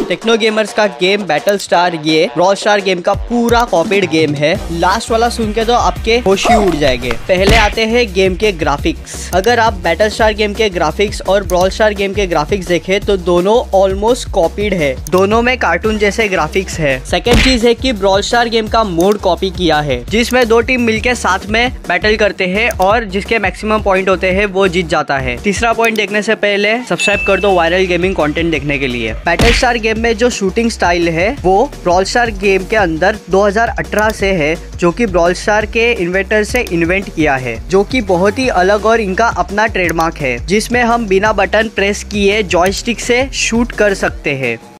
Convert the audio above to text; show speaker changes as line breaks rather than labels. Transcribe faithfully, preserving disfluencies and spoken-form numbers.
Techno Gamers का game Battle Star ये Brawl Star game का पूरा कॉपीड गेम है। लास्ट वाला सुन के तो आपके होश ही उड़ जाएंगे। पहले आते हैं गेम के ग्राफिक्स। अगर आप बैटल स्टार गेम के ग्राफिक्स और ब्रॉल स्टार गेम के ग्राफिक्स देखें तो दोनों ऑलमोस्ट कॉपीड है, दोनों में कार्टून जैसे ग्राफिक्स है। सेकेंड चीज है कि ब्रॉल स्टार गेम का मोड कॉपी किया है, जिसमें दो टीम मिलकर साथ में बैटल करते हैं और जिसके मैक्सिमम पॉइंट होते हैं वो जीत जाता है। तीसरा पॉइंट देखने से पहले सब्सक्राइब कर दो वायरल गेमिंग कंटेंट देखने के लिए। बैटल स्टार गेम में जो शूटिंग स्टाइल है वो ब्रॉल स्टार गेम के अंदर दो हज़ार अठारह से है, जो कि ब्रॉल स्टार के इन्वेंटर से इन्वेंट किया है, जो कि बहुत ही अलग और इनका अपना ट्रेडमार्क है, जिसमें हम बिना बटन प्रेस किए जॉयस्टिक से शूट कर सकते हैं।